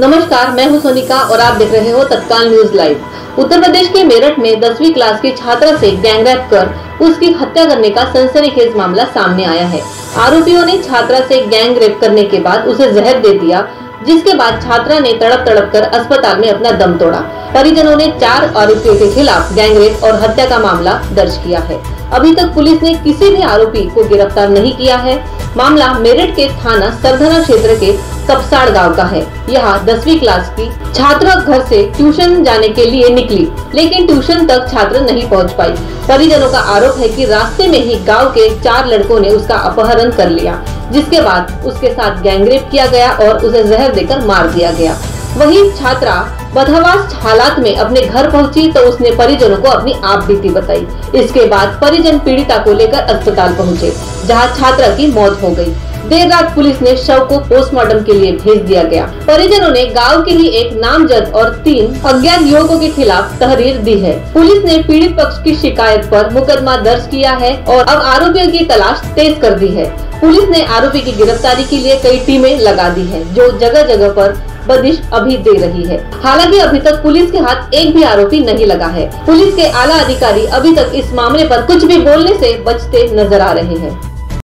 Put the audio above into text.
नमस्कार, मैं हूं सोनिका और आप देख रहे हो तत्काल न्यूज लाइव। उत्तर प्रदेश के मेरठ में 10वीं क्लास की छात्रा से गैंगरेप कर उसकी हत्या करने का सनसनीखेज मामला सामने आया है। आरोपियों ने छात्रा से गैंगरेप करने के बाद उसे जहर दे दिया, जिसके बाद छात्रा ने तड़प तड़प कर अस्पताल में अपना दम तोड़ा। परिजनों ने 4 आरोपियों के खिलाफ गैंगरेप और हत्या का मामला दर्ज किया है। अभी तक पुलिस ने किसी भी आरोपी को गिरफ्तार नहीं किया है। मामला मेरठ के थाना सरधना क्षेत्र के कपसाड़ गांव का है। यहाँ 10वीं क्लास की छात्रा घर से ट्यूशन जाने के लिए निकली, लेकिन ट्यूशन तक छात्र नहीं पहुँच पाई। परिजनों का आरोप है कि रास्ते में ही गांव के 4 लड़कों ने उसका अपहरण कर लिया, जिसके बाद उसके साथ गैंगरेप किया गया और उसे जहर देकर मार दिया गया। वहीं छात्रा बदहवास हालात में अपने घर पहुंची तो उसने परिजनों को अपनी आप बीती बताई। इसके बाद परिजन पीड़िता को लेकर अस्पताल पहुंचे, जहां छात्रा की मौत हो गई। देर रात पुलिस ने शव को पोस्टमार्टम के लिए भेज दिया गया। परिजनों ने गांव के ही एक नामजद और 3 अज्ञात युवकों के खिलाफ तहरीर दी है। पुलिस ने पीड़ित पक्ष की शिकायत पर मुकदमा दर्ज किया है और अब आरोपियों की तलाश तेज कर दी है। पुलिस ने आरोपी की गिरफ्तारी के लिए कई टीमें लगा दी है, जो जगह जगह पर बंदिश अभी दे रही है। हालांकि अभी तक पुलिस के हाथ एक भी आरोपी नहीं लगा है। पुलिस के आला अधिकारी अभी तक इस मामले पर कुछ भी बोलने से बचते नजर आ रहे हैं।